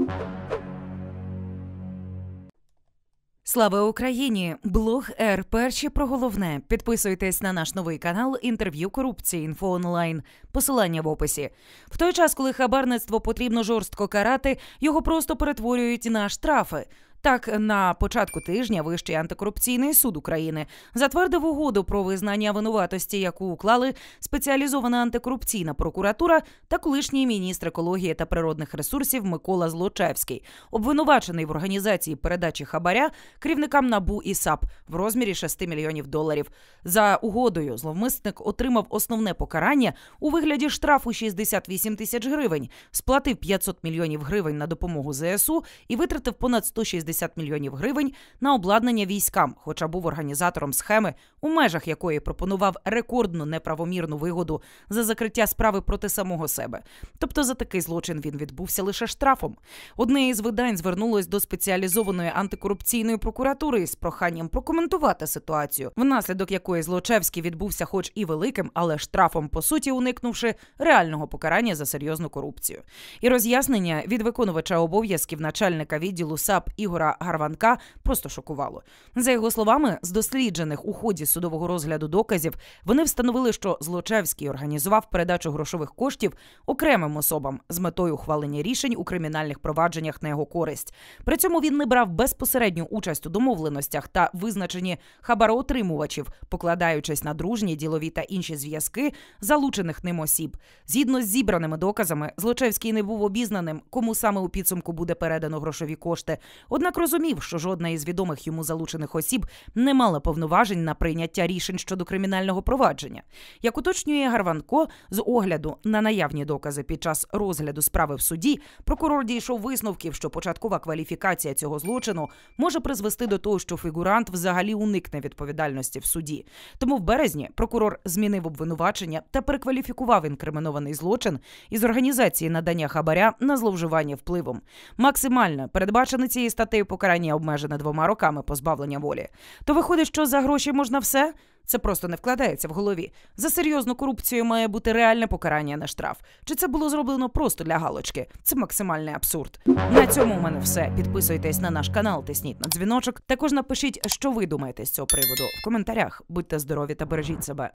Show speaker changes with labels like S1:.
S1: Слава Україні! Блог Р. Перші про головне. Підписуйтесь на наш новий канал «Інтерв'ю корупції. Інфо онлайн». Посилання в описі. В той час, коли хабарництво потрібно жорстко карати, його просто перетворюють на штрафи. Так, на початку тижня Вищий антикорупційний суд України затвердив угоду про визнання винуватості, яку уклали спеціалізована антикорупційна прокуратура та колишній міністр екології та природних ресурсів Микола Злочевський, обвинувачений в організації передачі хабаря керівникам НАБУ і САП в розмірі $6 мільйонів. За угодою зловмисник отримав основне покарання у вигляді штрафу 68 тисяч гривень, сплатив 500 мільйонів гривень на допомогу ЗСУ і витратив понад 160 мільйонів гривень на обладнання військам, хоча був організатором схеми, у межах якої пропонував рекордну неправомірну вигоду за закриття справи проти самого себе. Тобто за такий злочин він відбувся лише штрафом. Одне із видань звернулось до спеціалізованої антикорупційної прокуратури з проханням прокоментувати ситуацію, внаслідок якої Злочевський відбувся хоч і великим, але штрафом, по суті, уникнувши реального покарання за серйозну корупцію. І роз'яснення від виконувача обов'язків начальника відділу САП Ігора Гарванка просто шокувало. За його словами, з досліджених у ході судового розгляду доказів, вони встановили, що Злочевський організував передачу грошових коштів окремим особам з метою ухвалення рішень у кримінальних провадженнях на його користь. При цьому він не брав безпосередню участь у домовленостях та визначенні хабароотримувачів, покладаючись на дружні, ділові та інші зв'язки залучених ним осіб. Згідно з зібраними доказами, Злочевський не був обізнаним, кому саме у підсумку буде передано грошові кошти. Однак розумів, що жодна із відомих йому залучених осіб не мала повноважень на прийняття рішень щодо кримінального провадження. Як уточнює Гарванко, з огляду на наявні докази під час розгляду справи в суді, прокурор дійшов висновків, що початкова кваліфікація цього злочину може призвести до того, що фігурант взагалі уникне відповідальності в суді. Тому в березні прокурор змінив обвинувачення та перекваліфікував інкримінований злочин із організації надання хабаря на зловживання впливом. Максимально передбачене цією статтею покарання обмежене 2 роками позбавлення волі. То виходить, що за гроші можна все? Це просто не вкладається в голові. За серйозну корупцію має бути реальне покарання, а не штраф. Чи це було зроблено просто для галочки? Це максимальний абсурд. На цьому у мене все. Підписуйтесь на наш канал, тисніть на дзвіночок. Також напишіть, що ви думаєте з цього приводу в коментарях. Будьте здорові та бережіть себе.